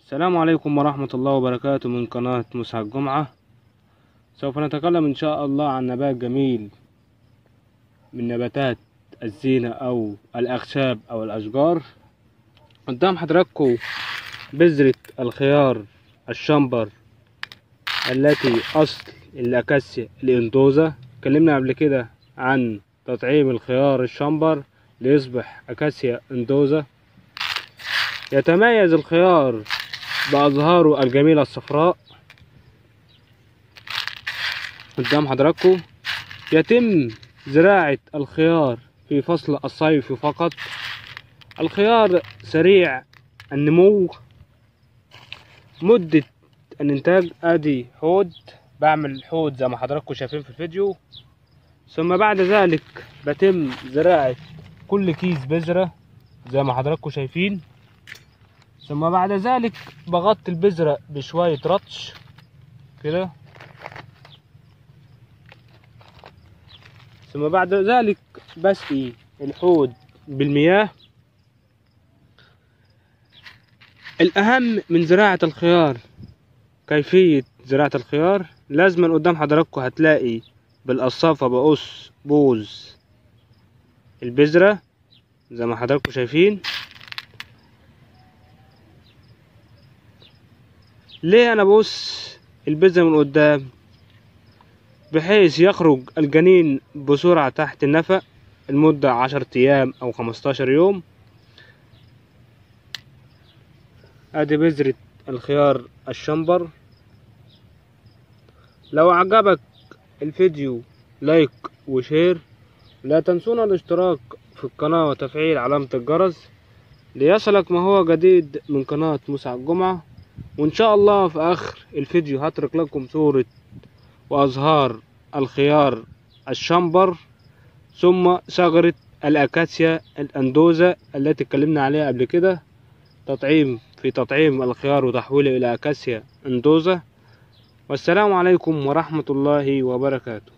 السلام عليكم ورحمة الله وبركاته من قناة مسعد جمعة. سوف نتكلم إن شاء الله عن نبات جميل من نباتات الزينة أو الأخشاب أو الأشجار. قدام حضراتكم بذرة الخيار الشمبر التي أصل الأكاسيا الإندوزا. اتكلمنا قبل كده عن تطعيم الخيار الشمبر ليصبح أكاسيا إندوزا. يتميز الخيار بأزهاره الجميلة الصفراء. قدام حضراتكم يتم زراعة الخيار في فصل الصيف فقط. الخيار سريع النمو. مدة الانتاج ادي حوض، بعمل حوض زي ما حضراتكم شايفين في الفيديو، ثم بعد ذلك بتم زراعة كل كيس بذرة زي ما حضراتكم شايفين، ثم بعد ذلك بغطي البذرة بشوية رطش كده، ثم بعد ذلك بسقي الحوض بالمياه. الأهم من زراعة الخيار كيفية زراعة الخيار. لازم قدام حضراتكم هتلاقي بالقصافة بقص بوز البذرة زي ما حضراتكم شايفين. ليه أنا بقص البذرة من قدام؟ بحيث يخرج الجنين بسرعة تحت النفق المدة 10 أيام أو 15 يوم. ادي بذرة الخيار الشمبر. لو عجبك الفيديو لايك وشير. لا تنسونا الاشتراك في القناة وتفعيل علامة الجرس ليصلك ما هو جديد من قناة مسعد جمعة. وان شاء الله في اخر الفيديو هترك لكم صورة وازهار الخيار الشمبر ثم شجرة الأكاسيا الأندوزا التي اتكلمنا عليها قبل كده، في تطعيم الخيار وتحويله إلى أكاسيا أندوزا. والسلام عليكم ورحمة الله وبركاته.